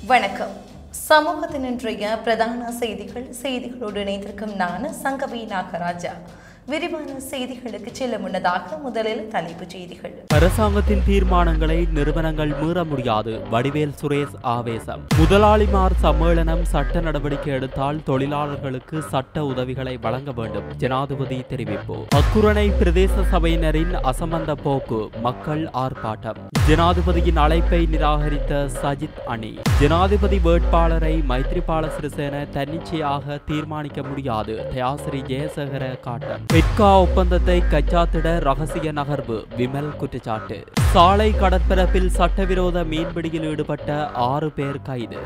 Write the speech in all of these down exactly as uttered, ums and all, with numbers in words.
வணக்கம். சமூகத்தின் இன்றைய பிரதான செய்திகள் செய்திகளோடு இணைந்திருக்கும் நான் சங்கவி நாகராஜா. விரிவான செய்திகளுக்கு செல்ல முன்னதாக முதலில் தலைப்புச் செய்திகள். அரசாங்கத்தின் தீர்மானங்களை நிறுவனங்கள் மீற முடியாது. வடிவேல் சுரேஷ் ஆவேசம். முதலாளிமார் சம்மேளனம் சட்ட நடவடிக்கை எடுத்தால் தொழிலாளர்களுக்கு சட்ட உதவிகளை வழங்க வேண்டும். ஜனாதிபதி தெரிவிப்பு. அக்குரணை பிரதேச சபையினரின் அசம்பந்த போக்கு. மக்கள் ஆர்ப்பாட்டம். ஜனாதிபதியின் அழைப்பை நிராகரித்த சஜித் அணி. ஜனாதிபதி வேட்பாளரை மைத்ரிபால சிறிசேன தன்னிச்சையாக தீர்மானிக்க முடியாது. தயாசிரி ஜெயசேகர காட்டம். பெட்கா ஒப்பந்தத்தை கச்சாத்திட ரகசிய நகர்வு. விமல் குற்றச்சாட்டு. சாலை கடற்பரப்பில் சட்டவிரோத மீன்பிடியில் ஈடுபட்ட ஆறு பேர் கைது.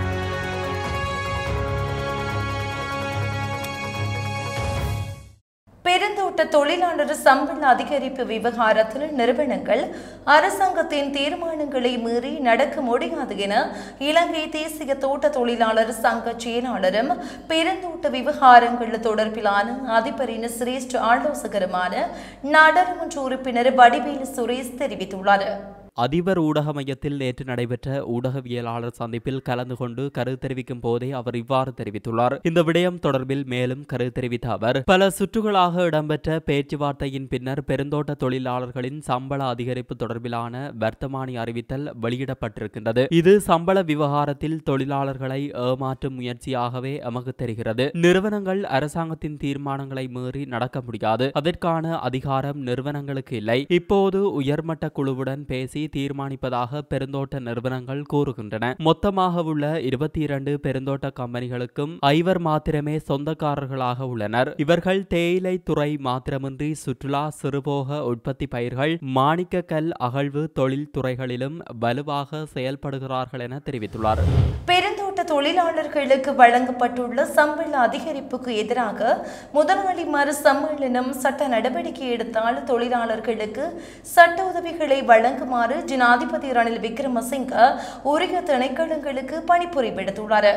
பெருந்தோட்ட தொழிலாளர் சம்பள அதிகரிப்பு விவகாரத்தில் நிறுவனங்கள் அரசாங்கத்தின் தீர்மானங்களை மீறி நடக்க முடியாது என இலங்கை தேசிய தோட்ட தொழிலாளர் சங்க செயலாளரும் பெருந்தோட்ட விவகாரங்கள் தொடர்பிலான அதிபரின் சிரேஷ்ட ஆலோசகருமான நாடாளுமன்ற உறுப்பினர் வடிவேலு சுரேஷ் தெரிவித்துள்ளார். அதிபர் ஊடக மையத்தில் நேற்று நடைபெற்ற ஊடகவியலாளர் சந்திப்பில் கலந்து கொண்டு கருத்து தெரிவிக்கும் போதே அவர் இவ்வாறு தெரிவித்துள்ளார். இந்த விடயம் தொடர்பில் மேலும் கருத்து தெரிவித்த அவர், பல சுற்றுகளாக இடம்பெற்ற பேச்சுவார்த்தையின் பின்னர் பெருந்தோட்ட தொழிலாளர்களின் சம்பள அதிகரிப்பு தொடர்பிலான வர்த்தமானி அறிவித்தல் வெளியிடப்பட்டிருக்கின்றது. இது சம்பள விவகாரத்தில் தொழிலாளர்களை ஏமாற்றும் முயற்சியாகவே எமக்கு தெரிகிறது. நிறுவனங்கள் அரசாங்கத்தின் தீர்மானங்களை மீறி நடக்க முடியாது. அதற்கான அதிகாரம் நிறுவனங்களுக்கு இல்லை. இப்போது உயர்மட்ட குழுவுடன் பேசி தீர்மானிப்பதாக பெருந்தோட்ட நிறுவனங்கள் கூறுகின்றன. மொத்தமாக உள்ள இருபத்தி இரண்டு பெருந்தோட்ட கம்பெனிகளுக்கும் ஐவர் மாத்திரமே சொந்தக்காரர்களாக உள்ளனர். இவர்கள் தேயிலை துறை மாத்திரமின்றி சுற்றுலா, சிறுபோக உற்பத்தி பயிர்கள், மாணிக்க கல் அகழ்வு தொழில் துறைகளிலும் வலுவாக செயல்படுகிறார்கள் என தெரிவித்துள்ளார். பெருந்தோட்ட தொழிலாளர்களுக்கு வழங்கப்பட்டுள்ள சம்பள அதிகரிப்புக்கு எதிராக முதலாளிமார் சம்மேளனம் சட்ட நடவடிக்கை எடுத்தால் தொழிலாளர்களுக்கு சட்ட உதவிகளை வழங்குமாறு ஜனாதிபதி ரணில் விக்ரமசிங்க உரிய திணைக்களங்களுக்கு பணிப்புரை விடுத்துள்ளார்.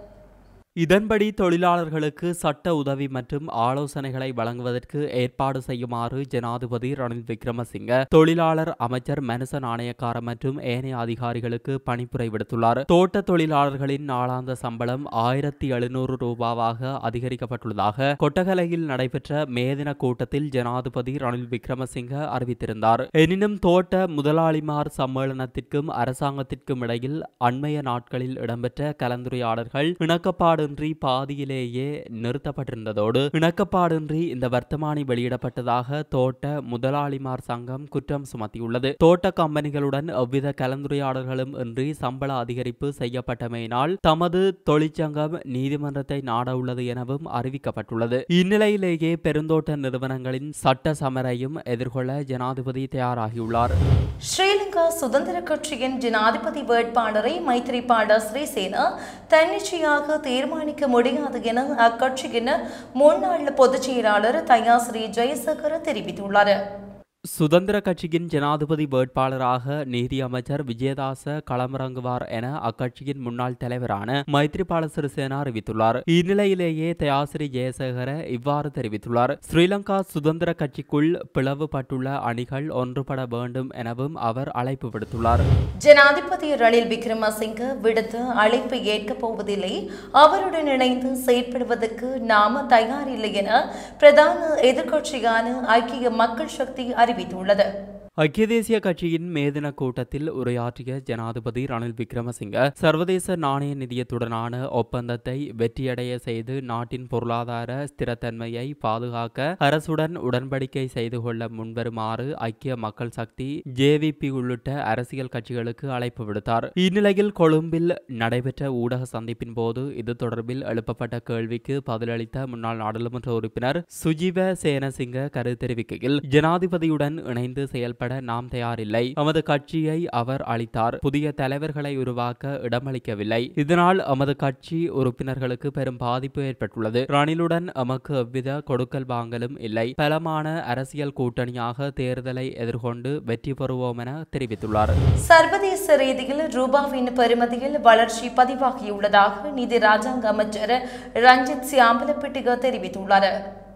இதன்படி தொழிலாளர்களுக்கு சட்ட உதவி மற்றும் ஆலோசனைகளை வழங்குவதற்கு ஏற்பாடு செய்யுமாறு ஜனாதிபதி ரணில் விக்ரமசிங்க தொழிலாளர் அமைச்சர் மனுச நாணயக்கார மற்றும் ஏனைய அதிகாரிகளுக்கு பணிப்புரை விடுத்துள்ளார். தோட்ட தொழிலாளர்களின் நாளாந்த சம்பளம் ஆயிரத்தி எழுநூறு ரூபாவாக அதிகரிக்கப்பட்டுள்ளதாக கொட்டகலையில் நடைபெற்ற மேதின கூட்டத்தில் ஜனாதிபதி ரணில் விக்ரமசிங்க அறிவித்திருந்தார். எனினும் தோட்ட முதலாளிமார் சம்மேளனத்திற்கும் அரசாங்கத்திற்கும் இடையில் அண்மைய நாட்களில் இடம்பெற்ற கலந்துரையாடல்கள் இணக்கப்பாடு பாதியிலேயே நிறுத்தப்பட்டிருந்ததோடு இணக்கப்பாடின்றி இந்த வர்த்தமானி வெளியிடப்பட்டதாக தோட்ட முதலாளிமார் சங்கம் குற்றம் சுமத்தியுள்ளது. தோட்ட கம்பெனிகளுடன் எவ்வித கலந்துரையாடல்களும் இன்றி சம்பள அதிகரிப்பு செய்யப்பட்டமையினால் தமது தொழிற்சங்கம் நீதிமன்றத்தை நாட உள்ளது எனவும் அறிவிக்கப்பட்டுள்ளது. இந்நிலையிலேயே பெருந்தோட்ட நிறுவனங்களின் சட்ட சமரையும் எதிர்கொள்ள ஜனாதிபதி தயாராகியுள்ளார். ஸ்ரீலங்கா சுதந்திர கட்சியின் ஜனாதிபதி வேட்பாளரை மைத்ரிபால சிறிசேன தன்னிச்சையாக தீர்மானிக்க முடியாது என அக்கட்சியின் முன்னாள் பொதுச் செயலாளர் தயாசிரி ஜெயசேகர தெரிவித்துள்ளார். சுதந்திர கட்சியின் ஜனாதிபதி வேட்பாளராக நீதி அமைச்சர் விஜயதாச களமிறங்குவார் என அக்கட்சியின் முன்னாள் தலைவரான மைத்ரிபால சிறிசேன அறிவித்துள்ளார். இந்நிலையிலேயே தயாசிரி ஜெயசேகர இவ்வாறு தெரிவித்துள்ளார். ஸ்ரீலங்கா சுதந்திர கட்சிக்குள் பிளவுபட்டுள்ள அணிகள் ஒன்றுபட வேண்டும் எனவும் அவர் அழைப்பு விடுத்துள்ளார். ஜனாதிபதி ரணில் விக்ரமசிங்க விடுத்த அழைப்பை ஏற்கப் போவதில்லை, அவருடன் இணைந்து செயற்படுவதற்கு நாம தயாரில்லை என பிரதான எதிர்க்கட்சியான ஐக்கிய மக்கள் சக்தி அறிவித்துள்ளது. ஐக்கிய தேசிய கட்சியின் மேதின கூட்டத்தில் உரையாற்றிய ஜனாதிபதி ரணில் விக்ரமசிங்க சர்வதேச நாணய நிதியத்துடனான ஒப்பந்தத்தை வெற்றியடைய செய்து நாட்டின் பொருளாதார ஸ்திரத்தன்மையை பாதுகாக்க அரசுடன் உடன்படிக்கை செய்து கொள்ள முன்வருமாறு ஐக்கிய மக்கள் சக்தி, ஜேவிபி உள்ளிட்ட அரசியல் கட்சிகளுக்கு அழைப்பு விடுத்தார். இந்நிலையில் கொழும்பில் நடைபெற்ற ஊடக சந்திப்பின் போது இது தொடர்பில் எழுப்பப்பட்ட கேள்விக்கு பதிலளித்த முன்னாள் நாடாளுமன்ற உறுப்பினர் சுஜீவ சேனசிங்க கருத்து தெரிவிக்கையில், ஜனாதிபதியுடன் இணைந்து செயல்பட நாம் தயாரில்லை. நமது கட்சியை அவர் அளித்தார். புதிய தலைவர்களை உருவாக்க இடமளிக்கவில்லை. இதனால் நமது கட்சி உறுப்பினர்களுக்கு பெரும் பாதிப்பு ஏற்பட்டுள்ளது. ரணிலுடன் நமக்கு எவ்வித கொடுக்கல் வாங்கலும் இல்லை. பலமான அரசியல் கூட்டணியாக தேர்தலை எதிர்கொண்டு வெற்றி பெறுவோம் என தெரிவித்துள்ளார். சர்வதேச ரீதியில் ரூபாவின் பெறுமதியில் வளர்ச்சி பதிவாகியுள்ளதாக நிதி ராஜாங்க அமைச்சர் ரஞ்சித் சியாம்பலப்பிட்டிக தெரிவித்துள்ளார்.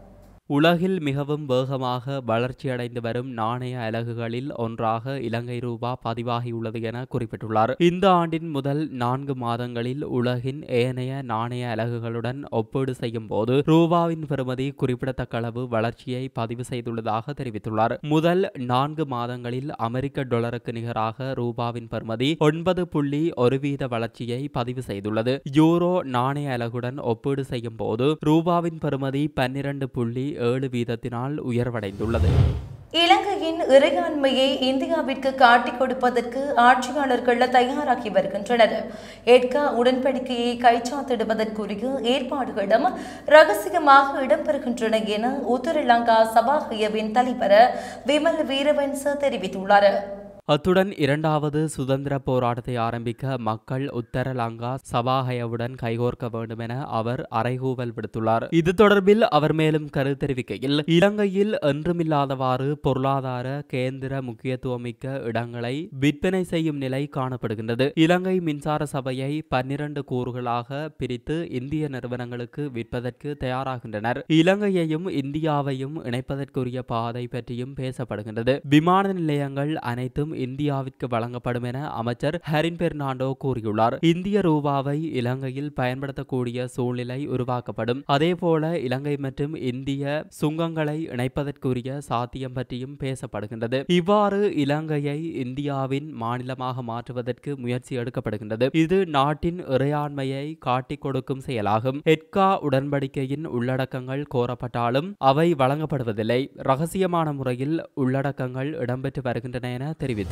உலகில் மிகவும் வேகமாக வளர்ச்சியடைந்து வரும் நாணய அலகுகளில் ஒன்றாக இலங்கை ரூபா பதிவாகியுள்ளது என குறிப்பிட்டுள்ளார். இந்த ஆண்டின் முதல் நான்கு மாதங்களில் உலகின் ஏனைய நாணய அலகுகளுடன் ஒப்பீடு செய்யும் போது ரூபாவின் பெறுமதி குறிப்பிடத்தக்க அளவு வளர்ச்சியை பதிவு செய்துள்ளதாக தெரிவித்துள்ளார். முதல் நான்கு மாதங்களில் அமெரிக்க டாலருக்கு நிகராக ரூபாவின் பெறுமதி ஒன்பது புள்ளி ஒரு வீத வளர்ச்சியை பதிவு செய்துள்ளது. யூரோ நாணய அலகுடன் ஒப்பீடு செய்யும் போது ரூபாவின் பெறுமதி பன்னிரண்டு புள்ளி ஏழு வீதத்தினால் உயர்வடைந்துள்ளது. இலங்கையின் இறையாண்மையை இந்தியாவிற்கு காட்டிக் கொடுப்பதற்கு ஆட்சியாளர்கள் தயாராகி வருகின்றனர். எட்கா உடன்படிக்கையை கைச்சாத்திடுவதற்குரிய ஏற்பாடுகளும் ரகசியமாக இடம்பெறுகின்றன என உத்தரலங்கா சபாஹயவின் தலைவர் விமல் வீரவன்ச தெரிவித்துள்ளார். அத்துடன் இரண்டாவது சுதந்திர போராட்டத்தை ஆரம்பிக்க மக்கள் உத்தரலங்கா சபாஹயவுடன் கைகோர்க்க வேண்டும் என அவர் அறைகூவல் விடுத்துள்ளார். இது தொடர்பில் அவர் மேலும் கருத்து தெரிவிக்கையில், இலங்கையில் என்றுமில்லாதவாறு பொருளாதார கேந்திர முக்கியத்துவமிக்க இடங்களை விற்பனை செய்யும் நிலை காணப்படுகின்றது. இலங்கை மின்சார சபையை பன்னிரண்டு கூறுகளாக பிரித்து இந்திய நிறுவனங்களுக்கு விற்பதற்கு தயாராகின்றனர். இலங்கையையும் இந்தியாவையும் இணைப்பதற்குரிய பாதை பற்றியும் பேசப்படுகின்றது. விமான நிலையங்கள் அனைத்தும் இந்தியாவிற்கு வழங்கப்படும் என அமைச்சர் ஹரின் பெர்னாண்டோ கூறியுள்ளார். இந்திய ரூபாவை இலங்கையில் பயன்படுத்தக்கூடிய சூழ்நிலை உருவாக்கப்படும். அதேபோல இலங்கை மற்றும் இந்திய சுங்கங்களை இணைப்பதற்குரிய சாத்தியம் பற்றியும் பேசப்படுகின்றது. இவ்வாறு இலங்கையை இந்தியாவின் மாநிலமாக மாற்றுவதற்கு முயற்சி எடுக்கப்படுகின்றது. இது நாட்டின் இறையாண்மையை காட்டிக் கொடுக்கும் செயலாகும். எட்கா உடன்படிக்கையின் உள்ளடக்கங்கள் கோரப்பட்டாலும் அவை வழங்கப்படுவதில்லை. ரகசியமான முறையில் உள்ளடக்கங்கள் இடம்பெற்று வருகின்றன என தெரிவித்தார்.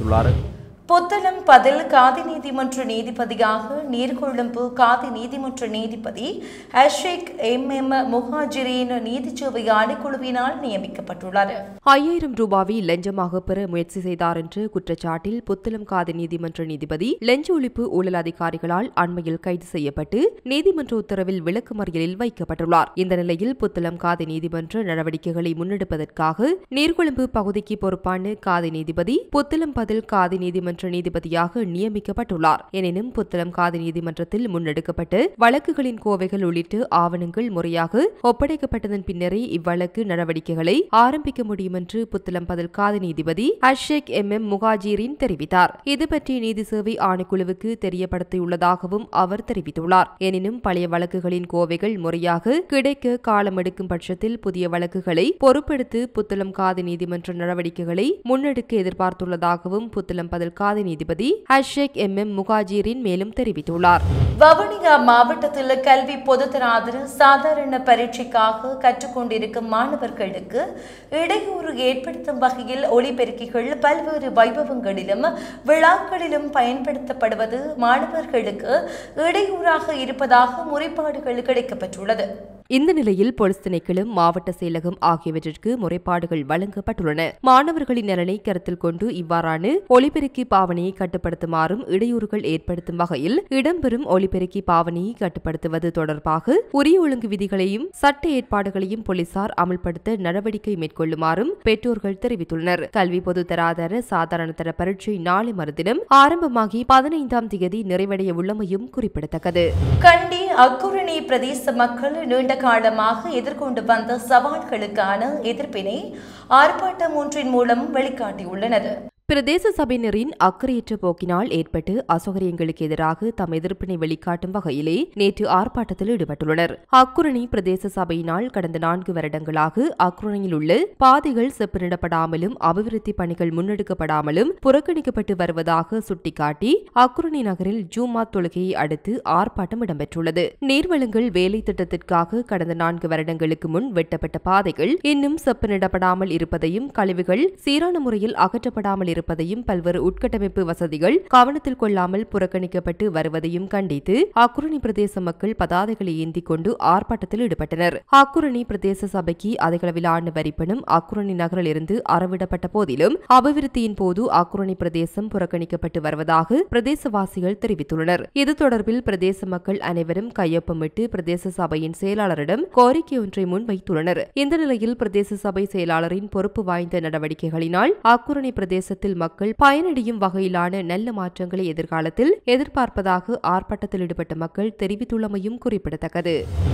புத்தளம் பதில் காதி நீதிமன்ற நீதிபதியாக நீர்கொழும்பு காதி நீதிமன்ற நீதிபதி அஷேக் எம் எம் முஹாஜிரின் நீதிச்சேவை ஆணைக்குழுவினால் நியமிக்கப்பட்டுள்ளார். ஐயாயிரம் ரூபாவை லஞ்சமாக பெற முயற்சி செய்தார் என்ற குற்றச்சாட்டில் புத்தளம் காதி நீதிமன்ற நீதிபதி லஞ்ச ஒழிப்பு ஊழல் அதிகாரிகளால் அண்மையில் கைது செய்யப்பட்டு நீதிமன்ற உத்தரவில் விளக்குமறியலில் வைக்கப்பட்டுள்ளார். இந்த நிலையில் புத்தளம் காதி நீதிமன்ற நடவடிக்கைகளை முன்னெடுப்பதற்காக நீர்கொழும்பு பகுதிக்கு பொறுப்பான காதி நீதிபதி புத்தளம் பதில் காதி நீதிமன்ற நீதிபதியாக நியமிக்கப்பட்டுள்ளார். எனினும் புத்தளம் காதி நீதிமன்றத்தில் முன்னெடுக்கப்பட்டு வழக்குகளின் கோவைகள் உள்ளிட்ட ஆவணங்கள் முறையாக ஒப்படைக்கப்பட்டதன் பின்னரே இவ்வழக்கு நடவடிக்கைகளை ஆரம்பிக்க முடியும் என்று புத்தளம் பதில் காதி நீதிபதி அஷேக் எம் எம் முகாஜிரின் தெரிவித்தார். இதுபற்றி நீதி சேவை ஆணைக்குழுவுக்கு தெரியப்படுத்தியுள்ளதாகவும் அவர் தெரிவித்துள்ளார். எனினும் பழைய வழக்குகளின் கோவைகள் முறையாக கிடைக்க காலம் எடுக்கும் பட்சத்தில் புதிய வழக்குகளை பொறுப்பெடுத்து புத்தளம் காதி நீதிமன்ற நடவடிக்கைகளை முன்னெடுக்க எதிர்பார்த்துள்ளதாகவும் புத்தளம் பதில் காதி நீதிபதி அஷேக் எம் எம் முகாஜிரின் மேலும் தெரிவித்துள்ளார். வவுனியா மாவட்டத்தில் கல்வி பொதுத்தராதர சாதாரண பரீட்சைக்காக கற்றுக்கொண்டிருக்கும் மாணவர்களுக்கு இடையூறு ஏற்படுத்தும் வகையில் ஒலிபெருக்கிகள் பல்வேறு வைபவங்களிலும் விழாக்களிலும் பயன்படுத்தப்படுவது மாணவர்களுக்கு இடையூறாக இருப்பதாக முறைப்பாடுகள் கிடைக்கப்பட்டுள்ளது. இந்த நிலையில் போலீஸ் திணைக்களம் மாவட்ட செயலகம் ஆகியவற்றிற்கு முறைப்பாடுகள் வழங்கப்பட்டுள்ளன. மாணவர்களின் நலனை கருத்தில் கொண்டு இவ்வாறான ஒலிபெருக்கி பாவனையை கட்டுப்படுத்துமாறும் இடையூறுகள் ஏற்படுத்தும் வகையில் இடம்பெறும் ஒலிபெருக்கி பாவனையை கட்டுப்படுத்துவது தொடர்பாக உரிய ஒழுங்கு விதிகளையும் சட்ட ஏற்பாடுகளையும் போலீசார் அமல்படுத்த நடவடிக்கை மேற்கொள்ளுமாறும் பெற்றோர்கள் தெரிவித்துள்ளனர். கல்வி பொது தராதர சாதாரண தர பரீட்சை நாளை மறுதினம் ஆரம்பமாகி பதினைந்தாம் தேதி நிறைவடைய உள்ளமையும் குறிப்பிடத்தக்கது. கண்டி அக்குரணி பிரதேச மக்கள் நீண்ட காலமாக எதிர்கொண்டு வந்த சவால்களுக்கான எதிர்ப்பினை ஆர்ப்பாட்டம் ஒன்றின் மூலம் வெளிக்காட்டியுள்ளனர். பிரதேச சபையினரின் அக்கறையற்ற போக்கினால் ஏற்பட்டு அசௌகரியங்களுக்கு எதிராக தம் எதிர்ப்பினை வெளிக்காட்டும் வகையிலே நேற்று ஆர்ப்பாட்டத்தில் ஈடுபட்டுள்ளனர். அக்குரணி பிரதேச சபையினால் கடந்த நான்கு வருடங்களாக அக்குரணியில் உள்ள பாதைகள் செப்பனிடப்படாமலும் அபிவிருத்தி பணிகள் முன்னெடுக்கப்படாமலும் புறக்கணிக்கப்பட்டு வருவதாக சுட்டிக்காட்டி அக்குரணி நகரில் ஜூமா தொழுகையை அடுத்து ஆர்ப்பாட்டம் இடம்பெற்றுள்ளது. நீர்வளங்கள் வேலை திட்டத்திற்காக கடந்த நான்கு வருடங்களுக்கு முன் வெட்டப்பட்ட பாதைகள் இன்னும் செப்பனிடப்படாமல் இருப்பதையும் கழிவுகள் சீரான முறையில் அகற்றப்படாமல் இருப்பதையும் பல்வேறு உட்கட்டமைப்பு வசதிகள் கவனத்தில் கொள்ளாமல் புறக்கணிக்கப்பட்டு வருவதையும் கண்டித்து அக்குரணி பிரதேச மக்கள் பதாதைகளை ஏந்தி கொண்டு ஆர்ப்பாட்டத்தில் ஈடுபட்டனர். அக்குரணி பிரதேச சபைக்கு அதிகளவிலான வரிப்பணம் அக்குரணி நகரில் இருந்து அறவிடப்பட்ட போதிலும் அபிவிருத்தியின் போது அக்குரணி பிரதேசம் புறக்கணிக்கப்பட்டு வருவதாக பிரதேசவாசிகள் தெரிவித்துள்ளனர். இது தொடர்பில் பிரதேச மக்கள் அனைவரும் கையொப்பமிட்டு பிரதேச சபையின் செயலாளரிடம் கோரிக்கை ஒன்றை முன்வைத்துள்ளனர். இந்த நிலையில் பிரதேச சபை செயலாளரின் பொறுப்பு வாய்ந்த நடவடிக்கைகளினால் அக்குரணி பிரதேசத்தில் மக்கள் பயனடையும் வகையிலான நல்ல மாற்றங்களை எதிர்காலத்தில் எதிர்பார்ப்பதாக ஆர்ப்பாட்டத்தில் ஈடுபட்ட மக்கள் தெரிவித்துள்ளமையும் குறிப்பிடத்தக்கது.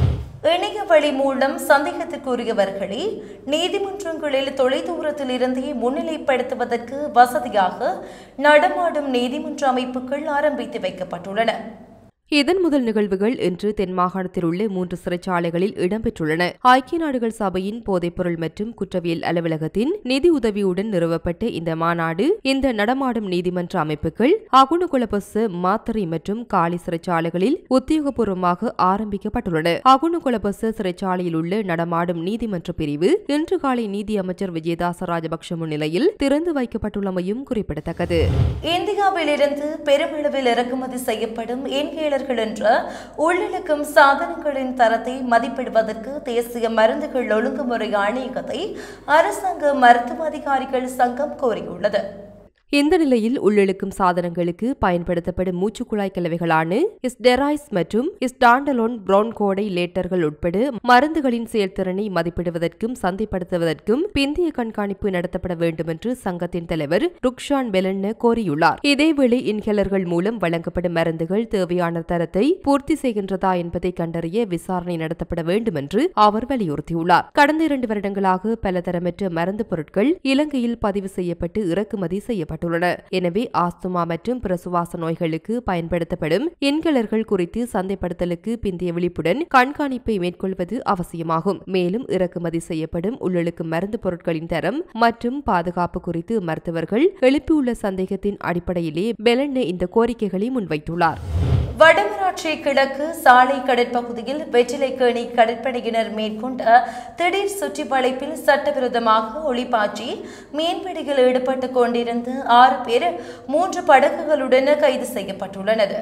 இணைய வழி மூலம் சந்தேகத்திற்குரியவர்களை நீதிமன்றங்களில் தொலைதூரத்தில் இருந்தே முன்னிலைப்படுத்துவதற்கு வசதியாக நடமாடும் நீதிமன்ற அமைப்புகள் ஆரம்பித்து வைக்கப்பட்டுள்ளன. இதன் முதல் நிகழ்வுகள் இன்று தென் மாகாணத்தில் உள்ள மூன்று சிறைச்சாலைகளில் இடம்பெற்றுள்ளன. ஐக்கிய நாடுகள் சபையின் போதைப்பொருள் மற்றும் குற்றவியல் அலுவலகத்தின் நிதி உதவியுடன் நிறுவப்பட்ட இந்த மாநாடு இந்த நடமாடும் நீதிமன்ற அமைப்புகள் அகுணுகுலபச, மாத்தறை மற்றும் காலி சிறைச்சாலைகளில் உத்தியோகபூர்வமாக ஆரம்பிக்கப்பட்டுள்ளன. அகுணுகுலபச சிறைச்சாலையில் உள்ள நடமாடும் நீதிமன்ற பிரிவு இன்று காலை நீதி அமைச்சர் விஜயதாச ராஜபக்ஷ முன்னிலையில் திறந்து வைக்கப்பட்டுள்ளமையும் குறிப்பிடத்தக்கது. இந்தியாவிலிருந்து பெருமளவில் இறக்குமதி செய்யப்படும் என்கேளர்கள் என்ற உள்ளிழுக்கும் சாதனங்களின் தரத்தை மதிப்பிடுவதற்கு தேசிய மருந்துகள் ஒழுங்குமுறை ஆணையகத்தை அரசாங்க மருத்துவ அதிகாரிகள் சங்கம் கோரியுள்ளது. இந்த நிலையில் உள்ளிழுக்கும் சாதனங்களுக்கு பயன்படுத்தப்படும் மூச்சுக்குழாய் கலவைகளான ஸ்டெராய்ட்ஸ் மற்றும் ஸ்டாண்டலோன் பிரான்கோடை லேட்டர்கள் உட்பட மருந்துகளின் செயல்திறனை மதிப்பிடுவதற்கும் சந்தைப்படுத்துவதற்கும் பிந்திய கண்காணிப்பு நடத்தப்பட வேண்டும் என்று சங்கத்தின் தலைவர் ருக்ஷான் பெலன்ன கோரியுள்ளார். இதேவேளை இன்ஹேலர்கள் மூலம் வழங்கப்படும் மருந்துகள் தேவையான தரத்தை பூர்த்தி செய்கின்றதா என்பதை கண்டறிய விசாரணை நடத்தப்பட வேண்டும் என்று அவர் வலியுறுத்தியுள்ளார். கடந்த இரண்டு வருடங்களாக பலதரமற்ற மருந்து பொருட்கள் இலங்கையில் பதிவு செய்யப்பட்டு இறக்குமதி செய்யப்பட்டுள்ளன. எனவே ஆஸ்துமா மற்றும் பிற சுவாச நோய்களுக்கு பயன்படுத்தப்படும் இன்ஹேலர்கள் குறித்து சந்தைப்படுத்தலுக்கு பிந்திய விழிப்புடன் கண்காணிப்பை மேற்கொள்வது அவசியமாகும். மேலும் இறக்குமதி செய்யப்படும் உள்ளிழுக்கும் மருந்து பொருட்களின் தரம் மற்றும் பாதுகாப்பு குறித்து மருத்துவர்கள் எழுப்பியுள்ள சந்தேகத்தின் அடிப்படையிலே பெலன்ன இந்த கோரிக்கைகளை முன்வைத்துள்ளார். வடமராட்சி கிழக்கு சாலை கடற்பகுதியில் வெற்றிலைக்கேணி கடற்படையினர் மேற்கொண்ட திடீர் சுற்றி வளைப்பில் சட்டவிரோதமாக ஒளிபாய்ச்சி மீன்பிடியில் ஈடுபட்டுக் கொண்டிருந்த ஆறு பேர் மூன்று படகுகளுடன் கைது செய்யப்பட்டுள்ளனர்.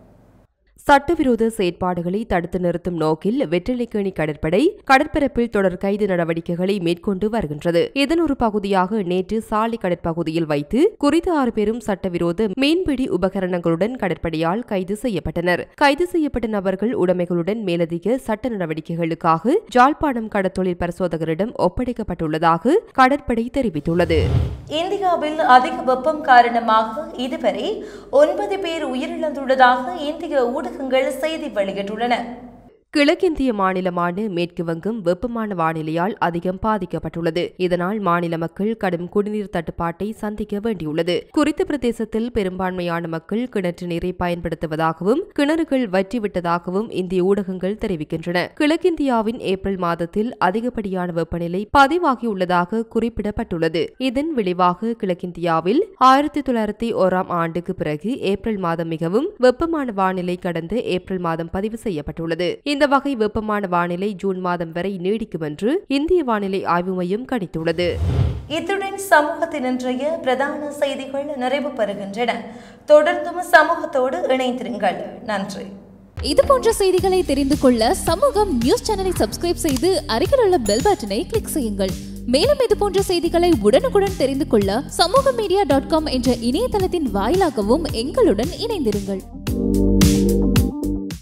சட்டவிரோத செயற்பாடுகளை தடுத்து நிறுத்தும் நோக்கில் வெற்றிலைக்கேணி கடற்படை கடற்பரப்பில் தொடர் கைது நடவடிக்கைகளை மேற்கொண்டு வருகின்றது. இதன் ஒரு பகுதியாக நேற்று சாலை கடற்பகுதியில் வைத்து குறித்த ஆறு பேரும் சட்டவிரோத மீன்பிடி உபகரணங்களுடன் கடற்படையால் கைது செய்யப்பட்டனர். கைது செய்யப்பட்ட நபர்கள் உடைமைகளுடன் மேலதிக சட்ட நடவடிக்கைகளுக்காக ஜாழ்ப்பாணம் கடற்தொழில் பரிசோதகரிடம் ஒப்படைக்கப்பட்டுள்ளதாக கடற்படை தெரிவித்துள்ளது. இந்தியாவில் அதிக வெப்பம் காரணமாக இதுவரை ஒன்பது பேர் உயிரிழந்துள்ளதாக இந்திய ஊடக செய்தி வெளியிட்டுள்ளன. கிழக்கிந்திய மாநிலமான மேற்கு வங்கம் வெப்பமான வானிலையால் அதிகம் பாதிக்கப்பட்டுள்ளது. இதனால் மாநில மக்கள் கடும் குடிநீர் தட்டுப்பாட்டை சந்திக்க வேண்டியுள்ளது. குறித்த பிரதேசத்தில் பெரும்பான்மையான மக்கள் கிணற்று நீரை பயன்படுத்துவதாகவும் கிணறுகள் வற்றிவிட்டதாகவும் இந்திய ஊடகங்கள் தெரிவிக்கின்றன. கிழக்கிந்தியாவின் ஏப்ரல் மாதத்தில் அதிகப்படியான வெப்பநிலை பதிவாகியுள்ளதாக குறிப்பிடப்பட்டுள்ளது. இதன் விளைவாக கிழக்கிந்தியாவில் ஆயிரத்தி தொள்ளாயிரத்தி ஓராம் ஆண்டுக்கு பிறகு ஏப்ரல் மாதம் மிகவும் வெப்பமான வானிலை கடந்த ஏப்ரல் மாதம் பதிவு செய்யப்பட்டுள்ளது. இந்த வகை வெப்பமான வானிலை ஜூன் மாதம் வரை நீடிக்கும் என்று இந்திய வானிலை ஆய்வு மையம் கணித்துள்ளது. இத்துடன் சமூகத்தின் இன்றைய பிரதான செய்திகள் நிறைவு பெறுகின்றன. தொடர்ந்தும் சமூகத்தோடு இணைந்திருங்கள். நன்றி. இது போன்ற செய்திகளை தெரிந்து கொள்ள சமூகம் நியூஸ் சேனலை சப்ஸ்கிரைப் செய்து அருகில் உள்ள பெல் பட்டனை கிளிக் செய்யுங்கள். மேலும் இது போன்ற செய்திகளை உடனுக்குடன் தெரிந்து கொள்ள சமூக மீடியா டாட் காம் என்ற இணையதளத்தின் வாயிலாகவும் எங்களுடன் இணைந்திருங்கள்.